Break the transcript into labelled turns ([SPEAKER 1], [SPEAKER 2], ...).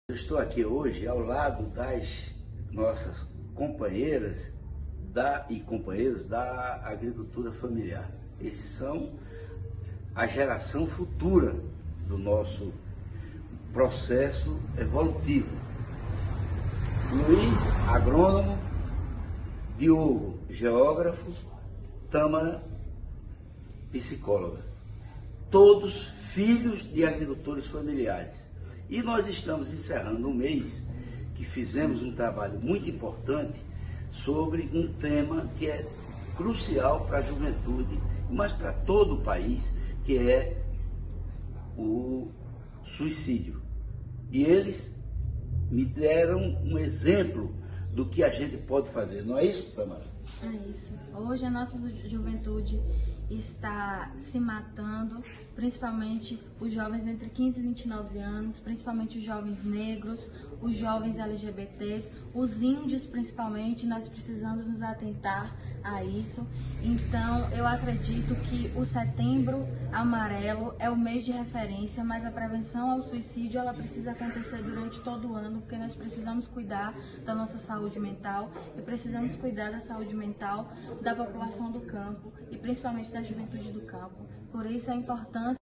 [SPEAKER 1] Eu estou aqui hoje ao lado das nossas companheiras e companheiros da agricultura familiar. Esses são a geração futura do nosso processo evolutivo. Luiz, agrônomo, Diogo, geógrafo, Tâmara, psicóloga. Todos filhos de agricultores familiares. E nós estamos encerrando um mês que fizemos um trabalho muito importante sobre um tema que é crucial para a juventude, mas para todo o país, que é o suicídio. E eles me deram um exemplo do que a gente pode fazer, não é isso, Tamara?
[SPEAKER 2] É isso. Hoje a nossa juventude está se matando, principalmente os jovens entre 15 e 29 anos, principalmente os jovens negros, os jovens LGBTs, os índios principalmente. Nós precisamos nos atentar a isso. Então eu acredito que o Setembro Amarelo é o mês de referência, mas a prevenção ao suicídio ela precisa acontecer durante todo o ano, porque nós precisamos cuidar da nossa saúde mental e precisamos cuidar da saúde mental da população do campo e principalmente da juventude do campo. Por isso a importância